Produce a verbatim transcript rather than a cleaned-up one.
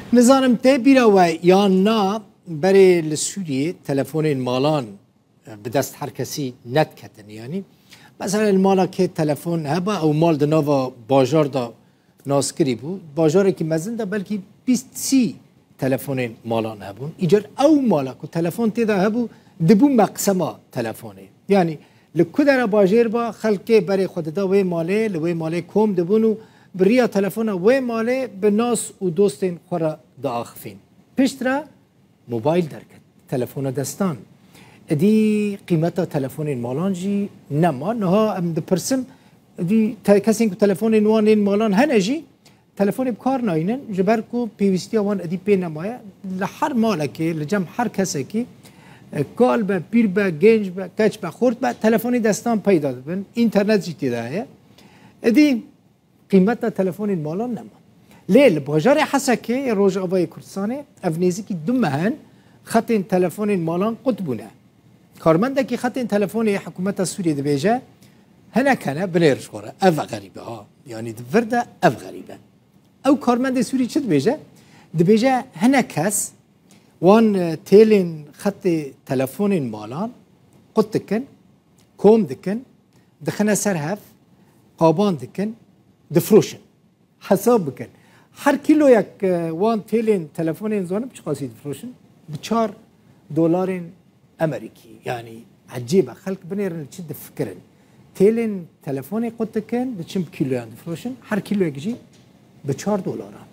نظام ته بیرا و یا نا برای لسوریه تلفن مالان به دست هر کسی نت کتن یعنی مثلا المالا که تلفن هبا او مال دنوا بازار دا ناسکری بود بازاری که مزن دا بلکه بیست سی تلفن مالان هبون ایجار او مالا که تلفن تیدا هبو دبو مقسمه تلفنه یعنی لکدر بازار با خلقه برای خود دا وی ماله لوی ماله کم دبونو بریا تلفن وی ماله به ناس و دوستین خورا دا آخفین پشترا موبایل درکت تلفن دستان دی قیمت تلفن مالان جی نما نها ام دپرسم دی کسی که تلفن نوان مالان هنجی تلفن بکار ناینن جبر کو پیوستی وان ادی پی نمایه لحر مالکی لجم هر کسی که کال به پیر به گنج به کچ به خورد به تلفن دستان پیدا بن اینترنت جیتی داره ادی قیمت تلفن مالان نما لیل بازار حسکه روز آبای کردستانه افنیزی که دو مهن خط تلفن مالان قطبونه کارمنده که خط تلفن حکومت سوریه دبیجه هنه کنه بلیرش خوره او غریبه ها یعنی دورده او غریبه او کارمند سوریه چه دبیجه؟ دبیجه هنه کس وان تیلین خط تلفن مالان قط دکن کوم دکن دخنه سرهف قابان دکن دفروشن حساب بکن هر کیلو یک وان تیلین تلفن زانه بچه قاسی دفروشن بچار دلار امریکی یعنی عجیبه خلق بنیرن چی دفکرن تیلین تلفنی قد کن بچم کیلو فروشن هر کیلو یکجی به چهار دلار